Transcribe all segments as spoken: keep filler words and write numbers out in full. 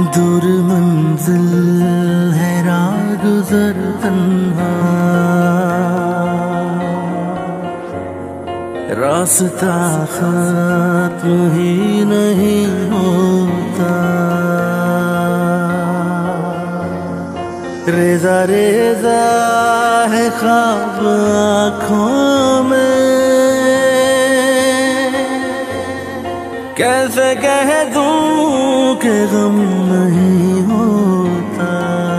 दूर मंजिल है राह गुजर तन्हा, रास्ता खत्म ही नहीं होता। रेजा रेजा है ख्वाब आँखों में, कैसे कह दूं कि गम नहीं होता।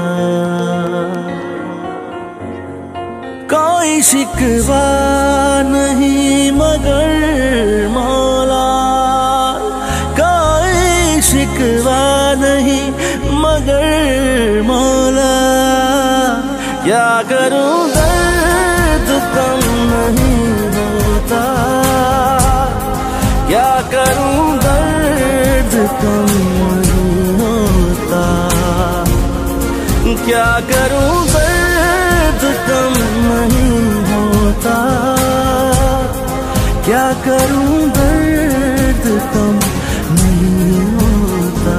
कोई शिकवा नहीं मगर मौला, कोई शिकवा नहीं मगर मौला। क्या करूं दर्द कम नहीं होता, क्या करूं दर्द कम नहीं होता। क्या करूं दर्द कम नहीं होता, क्या करूं दर्द कम नहीं होता।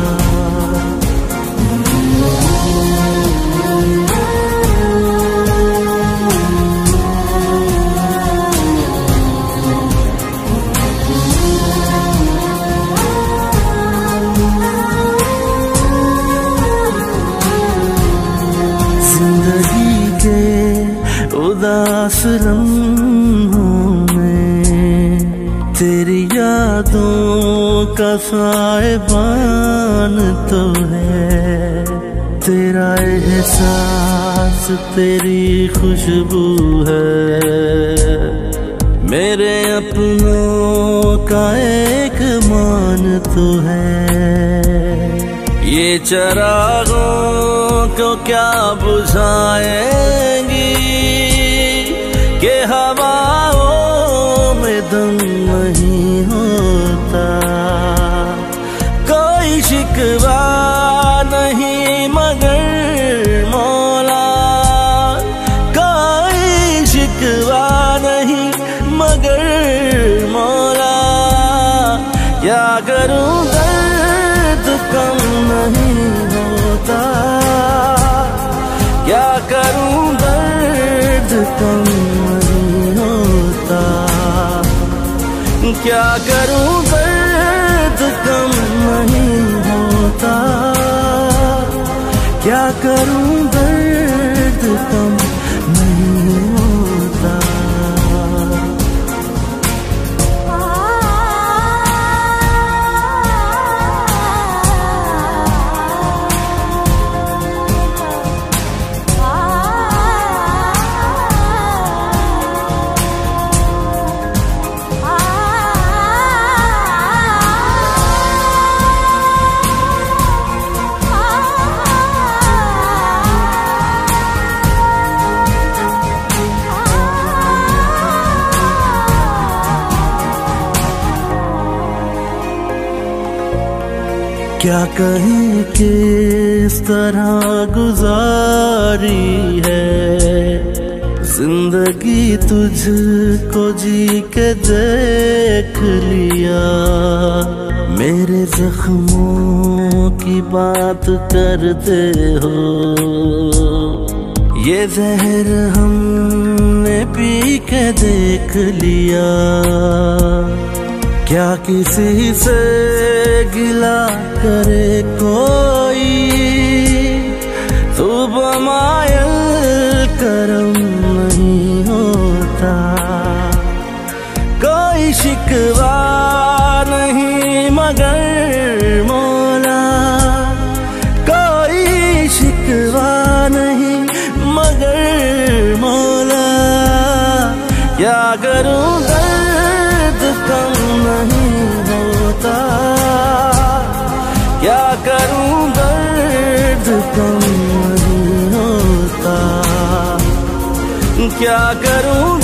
उदास लम्हों में तेरी यादों का साहिबान तो है। तेरा एहसास तेरी खुशबू है, मेरे अपनों का एक मान तो है। ये चरागों को क्या बुझाएंगी कि हवाओं में दम नहीं होता। कोई शिकवा नहीं मगर मौला, कोई शिकवा नहीं मगर मौला। क्या करूं दर्द कम नहीं होता, क्या करूं दर्द कम नहीं होता। क्या करूं दर्द कम नहीं होता, क्या करूं दर्द कम नहीं होता। क्या कहें किस तरह गुजारी है जिंदगी, तुझको जी के देख लिया। मेरे जख्मों की बात करते हो, ये जहर हमने पी के देख लिया। क्या किसी से गिला करे कोई, तू बमायल करम नहीं होता। कोई शिकवा नहीं मगर मौला, कोई शिकवा नहीं मगर मौला। क्या करूं दर्द कम नहीं होता, क्या करूं दर्द कम नहीं होता। क्या करूं